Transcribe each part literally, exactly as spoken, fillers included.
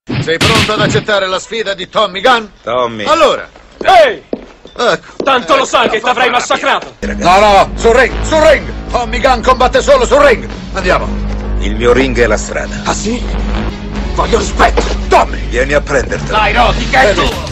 Sei pronto ad accettare la sfida di Tommy Gunn? Tommy. Allora. Ehi! Ecco. Tanto lo ecco, sai che ti avrei massacrato! No, no, sul ring, sul ring! Tommy Gunn combatte solo sul ring! Andiamo! Il mio ring è la strada. Ah sì? Voglio rispetto! Tommy! Vieni a prendertelo. Dai, Roddy, che è tuo!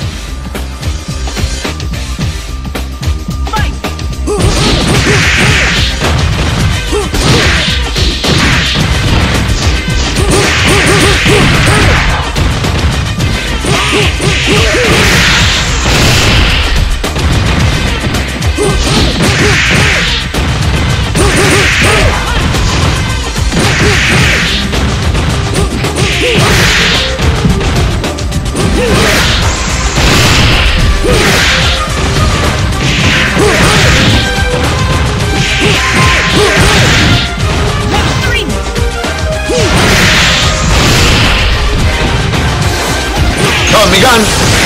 Tommy Gunn!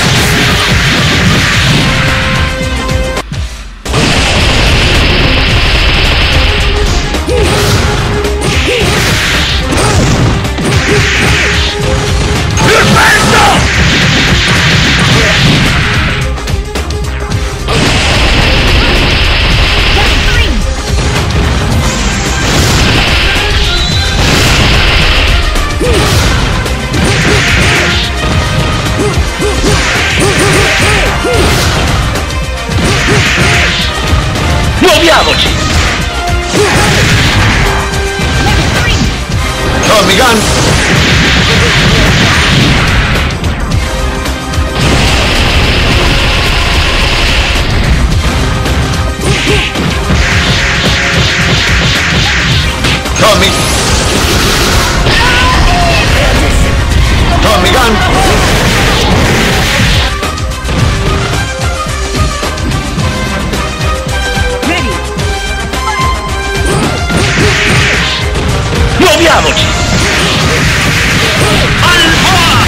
Muoviamoci! Tommy Gunn! Tommy! Tommy Gunn! Muoviamoci! Alfa!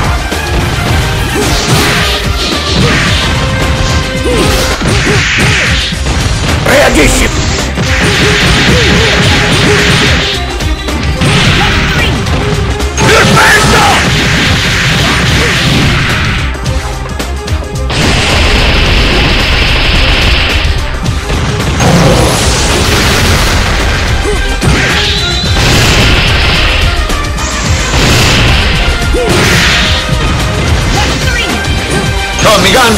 Reagisci! Perfetto! Tommy Gunn!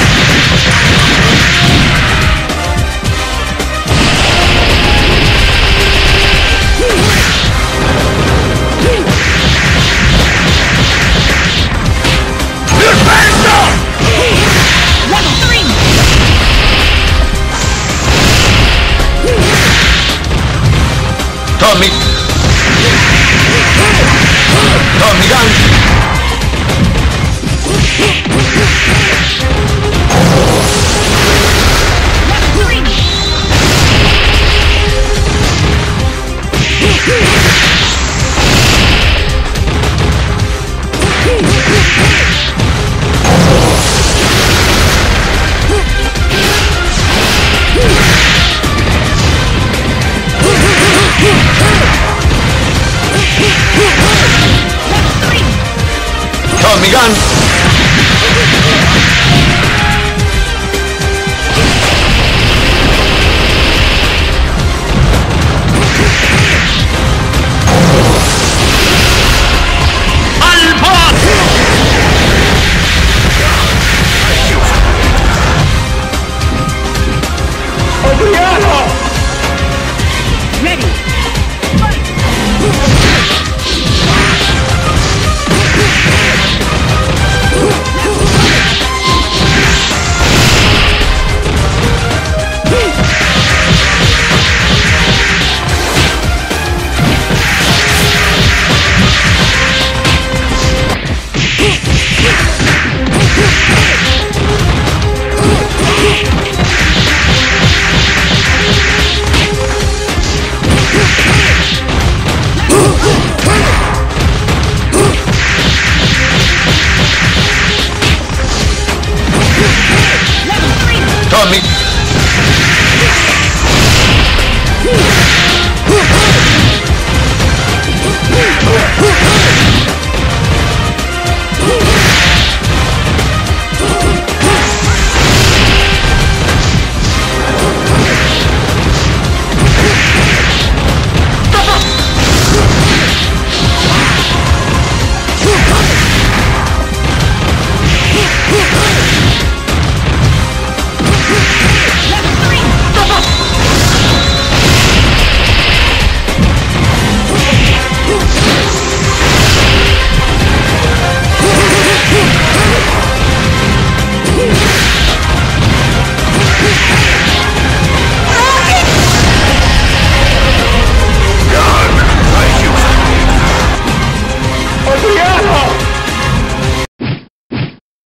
Tommy! Tommy Gunn! Tommy Gunn!